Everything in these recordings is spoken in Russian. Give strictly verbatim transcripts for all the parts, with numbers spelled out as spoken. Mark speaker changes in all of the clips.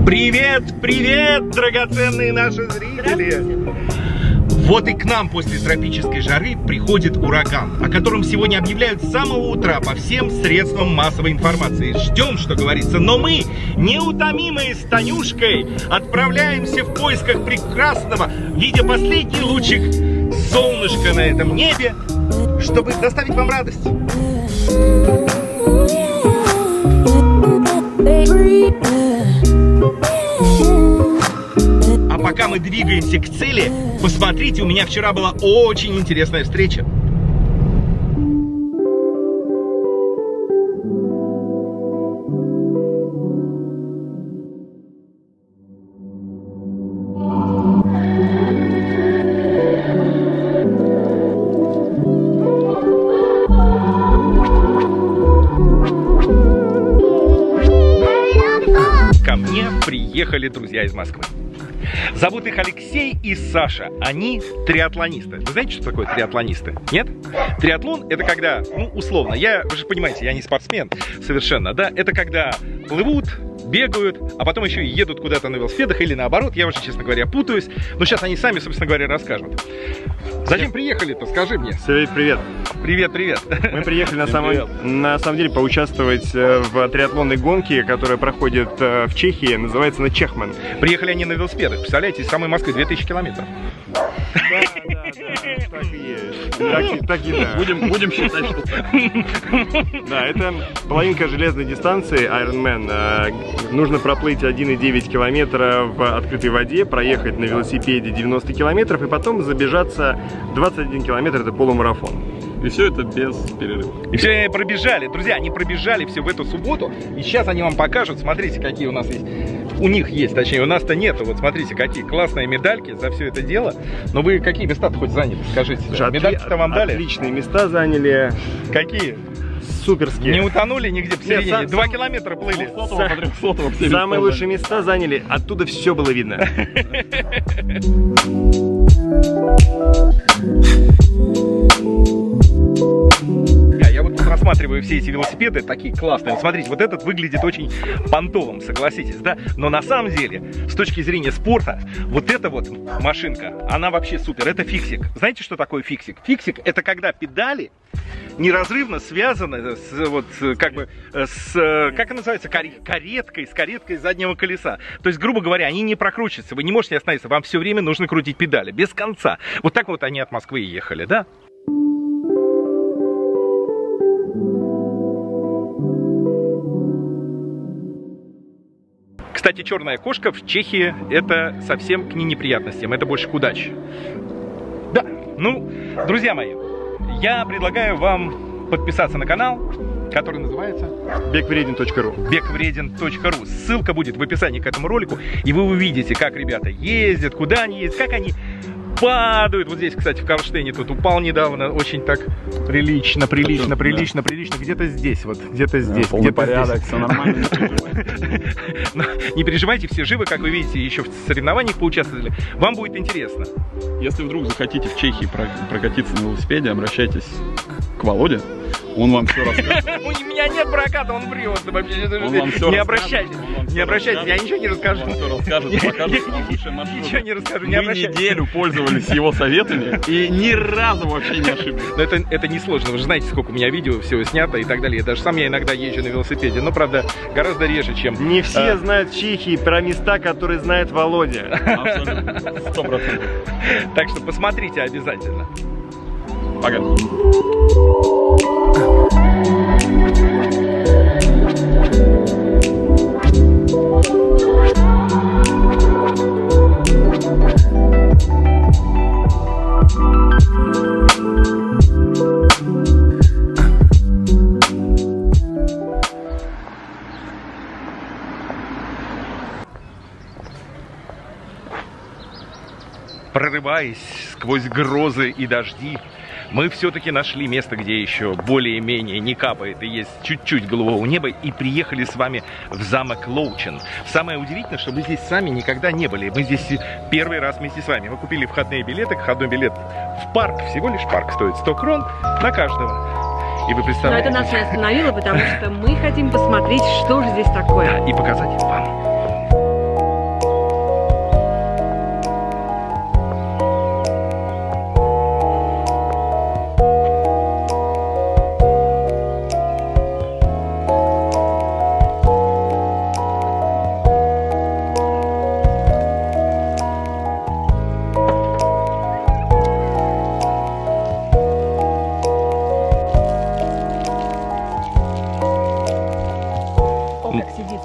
Speaker 1: Привет, привет, драгоценные наши зрители! Вот и к нам после тропической жары приходит ураган, о котором сегодня объявляют с самого утра по всем средствам массовой информации. Ждем, что говорится, но мы, неутомимые с Танюшкой, отправляемся в поисках прекрасного, видя последний лучик солнышка на этом небе, чтобы доставить вам радость. А пока мы двигаемся к цели, посмотрите, у меня вчера была очень интересная встреча. Ко мне приехали друзья из Москвы. Зовут их Алексей и Саша. Они триатлонисты. Вы знаете, что такое триатлонисты? Нет? Триатлон — это когда, ну, условно, я, вы же понимаете, я не спортсмен совершенно, да? Это когда плывут, бегают, а потом еще и едут куда-то на велосипедах или наоборот. Я уже, честно говоря, путаюсь. Но сейчас они сами, собственно говоря, расскажут. Зачем приехали-то? Скажи мне.
Speaker 2: Сергей, привет.
Speaker 1: Привет, привет.
Speaker 2: Мы приехали на самом, на самом деле поучаствовать в триатлонной гонке, которая проходит в Чехии, называется она Чехман.
Speaker 1: Приехали они на велосипедах, представляете, из самой Москвы две тысячи километров.
Speaker 2: Да, да, да, так и есть. Так, так и да.
Speaker 3: Будем, будем считать, что так.
Speaker 2: Да, это половинка железной дистанции Ironman. Нужно проплыть один и девять километра в открытой воде, проехать на велосипеде девяносто километров и потом забежаться двадцать один километр, это полумарафон.
Speaker 3: И все это без перерыва.
Speaker 1: И все они пробежали. Друзья, они пробежали все в эту субботу. И сейчас они вам покажут. Смотрите, какие у нас есть. У них есть, точнее, у нас-то нету. Вот смотрите, какие классные медальки за все это дело. Но вы какие места-то хоть заняли? Скажите. Медальки-то вам дали?
Speaker 2: Отличные места заняли.
Speaker 1: Какие?
Speaker 2: Суперские.
Speaker 1: Не утонули нигде посередине?
Speaker 2: Нет,
Speaker 1: Два километра плыли.
Speaker 2: Самые лучшие места заняли. Оттуда все было видно.
Speaker 1: Я вот рассматриваю все эти велосипеды, такие классные. Смотрите, вот этот выглядит очень понтовым, согласитесь, да? Но на самом деле, с точки зрения спорта, вот эта вот машинка, она вообще супер. Это фиксик. Знаете, что такое фиксик? Фиксик — это когда педали неразрывно связаны с, вот, как бы, с, как она называется, кареткой, с кареткой заднего колеса. То есть, грубо говоря, они не прокручиваются, вы не можете остановиться, вам все время нужно крутить педали, без конца. Вот так вот они от Москвы и ехали, да? Кстати, черная кошка в Чехии — это совсем к ней неприятностям, это больше к удаче. Да, ну, друзья мои, я предлагаю вам подписаться на канал, который называется
Speaker 2: бег вреден точка ру.
Speaker 1: бег вреден точка ру. Ссылка будет в описании к этому ролику, и вы увидите, как ребята ездят, куда они ездят, как они падают. Вот здесь, кстати, в Кронштейне тут упал недавно, очень так прилично, прилично,
Speaker 3: Потом,
Speaker 1: прилично, да. прилично. Где-то здесь, вот, где-то здесь,
Speaker 3: да,
Speaker 1: где-то
Speaker 3: порядок,
Speaker 1: здесь.
Speaker 3: Все нормально.
Speaker 1: Не переживайте, все живы, как вы видите, еще в соревнованиях поучаствовали. Вам будет интересно.
Speaker 3: Если вдруг захотите в Чехии прокатиться на велосипеде, обращайтесь к Володе. Он вам все расскажет.
Speaker 1: У меня нет проката, он врет.
Speaker 3: Он вам все
Speaker 1: не обращайтесь, не обращайтесь, я ничего не расскажу.
Speaker 3: Он все расскажет, покажет вам лучший маршрут.
Speaker 1: Ничего не расскажу, не
Speaker 3: Мы
Speaker 1: обращайтесь.
Speaker 3: неделю пользовались его советами и ни разу вообще не ошиблись.
Speaker 1: Но это, это не сложно, вы же знаете, сколько у меня видео всего снято и так далее. Даже сам я иногда езжу на велосипеде, но, правда, гораздо реже, чем...
Speaker 2: Не все
Speaker 1: а...
Speaker 2: знают в Чехии про места, которые знает Володя.
Speaker 3: Абсолютно, сто процентов.
Speaker 1: Так что посмотрите обязательно.
Speaker 3: Пока.
Speaker 1: Прорываясь сквозь грозы и дожди, мы все-таки нашли место, где еще более-менее не капает и есть чуть-чуть голубого неба, и приехали с вами в замок Лоучен. Самое удивительное, что вы здесь сами никогда не были. Мы здесь первый раз вместе с вами. Мы купили входные билеты. Входной билет в парк, всего лишь парк, стоит сто крон на каждого. И вы представляете...
Speaker 4: Но это нас не остановило, потому что мы хотим посмотреть, что же здесь такое.
Speaker 1: Да, и показать вам.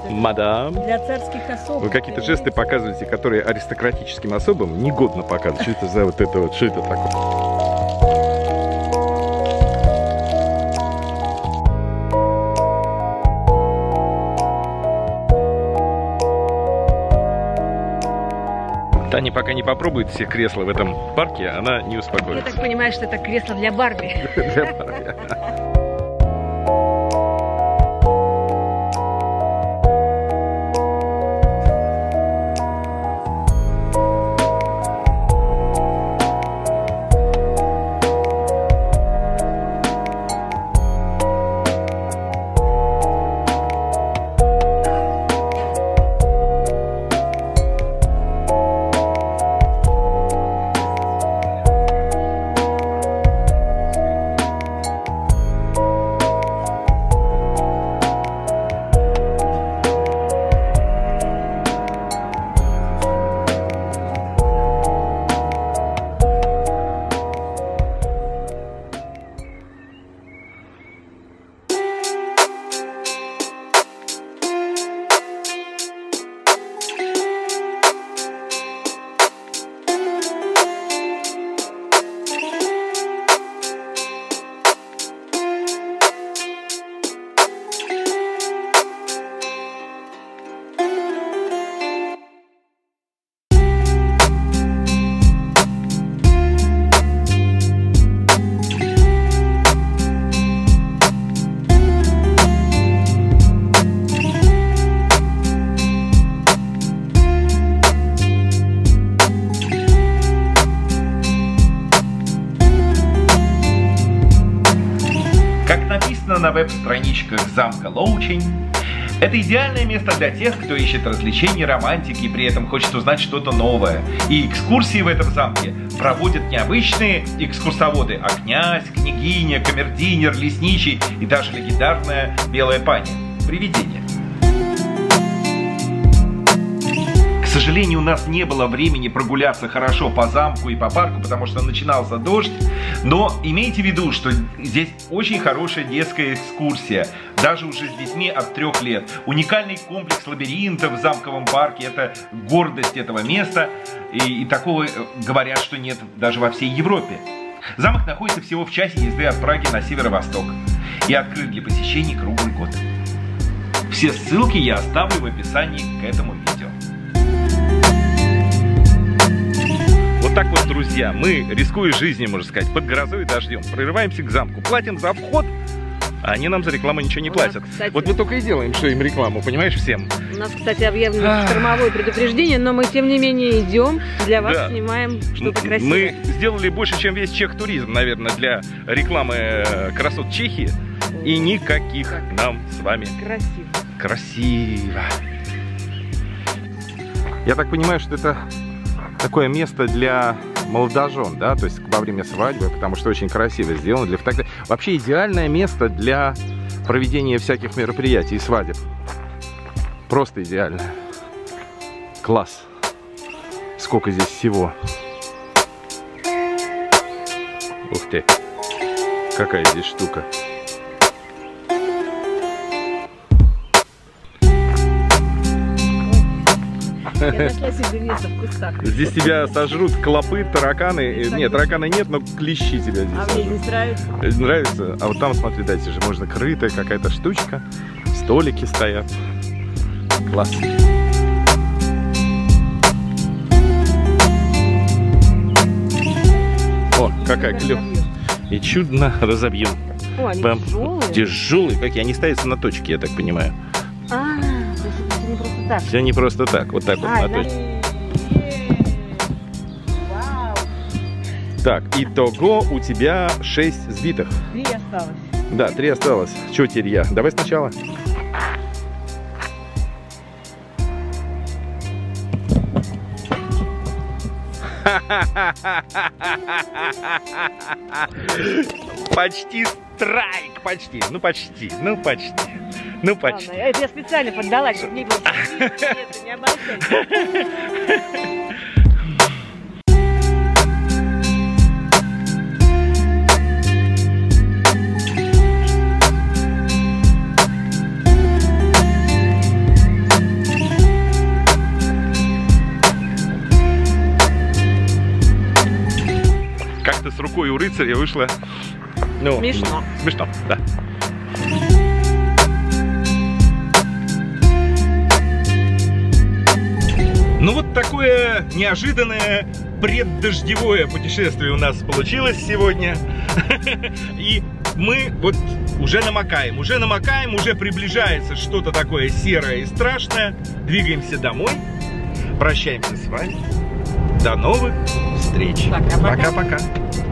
Speaker 1: Мадам.
Speaker 4: Для царских особ.
Speaker 1: Вы какие-то жесты показываете, которые аристократическим особам негодно показывать. Что это за вот это вот, что это такое? Таня пока не попробует все кресла в этом парке, она не успокоится.
Speaker 4: Я так понимаю, что это кресло для Барби.
Speaker 1: Для Барби.
Speaker 5: На веб-страничках замка Лоучень. Это идеальное место для тех, кто ищет развлечений, романтики и при этом хочет узнать что-то новое. И экскурсии в этом замке проводят необычные экскурсоводы, а князь, княгиня, камердинер, лесничий и даже легендарная белая паня. Привидение. К сожалению, у нас не было времени прогуляться хорошо по замку и по парку, потому что начинался дождь. Но имейте в виду, что здесь очень хорошая детская экскурсия, даже уже с детьми от трех лет. Уникальный комплекс лабиринтов в замковом парке – это гордость этого места. И, и такого, говорят, что нет даже во всей Европе. Замок находится всего в часе езды от Праги на северо-восток и открыт для посещений круглый год. Все ссылки я оставлю в описании к этому видео.
Speaker 1: Вот так вот, друзья, мы, рискуя жизнью, можно сказать, под грозой и дождем, прорываемся к замку, платим за вход, а они нам за рекламу ничего не платят. Нас, кстати, вот мы только и делаем, что им рекламу, понимаешь, всем.
Speaker 4: У нас, кстати, объявлено штормовое предупреждение, но мы, тем не менее, идем, для вас да. снимаем что-то красивое.
Speaker 1: Мы сделали больше, чем весь Чех-туризм, наверное, для рекламы красот Чехии, и никаких как нам с вами.
Speaker 4: Красиво.
Speaker 1: Красиво. Я так понимаю, что это такое место для молодожен, да, то есть во время свадьбы, потому что очень красиво сделано для фотографий. Вообще идеальное место для проведения всяких мероприятий и свадеб. Просто идеально. Класс. Сколько здесь всего. Ух ты. Какая здесь штука.
Speaker 4: Я нашла себе место в кустах.
Speaker 1: Здесь тебя сожрут клопы, тараканы. Так, нет, тараканы нет, но клещи тебя здесь.
Speaker 4: А мне здесь нравится?
Speaker 1: Нравится? А вот там, смотри, дайте же, можно крытая какая-то штучка. Столики стоят. Класс. О, какая клёв. И чудно разобьем.
Speaker 4: О, они Бам. тяжелые.
Speaker 1: Тяжелые, какие? Они ставятся на точке, я так понимаю.
Speaker 4: А, то есть это не просто так.
Speaker 1: Все не просто так, вот так вот
Speaker 4: а,
Speaker 1: на точке. Вау. Так, итого у тебя шесть сбитых.
Speaker 4: Три осталось.
Speaker 1: Да, три осталось. Чего теперь я? Давай сначала. Почти страйк, почти, ну почти, ну почти, ну почти.
Speaker 4: Ладно, это я специально поддалась, чтобы не было. Нет, не обольщайся.
Speaker 1: у рыцаря вышло... Ну,
Speaker 4: Смешно.
Speaker 1: Смешно, да. Ну вот такое неожиданное преддождевое путешествие у нас получилось сегодня. И мы вот уже намокаем, уже намокаем, уже приближается что-то такое серое и страшное. Двигаемся домой. Прощаемся с вами. До новых встреч.
Speaker 4: Пока-пока.
Speaker 1: Пока-пока.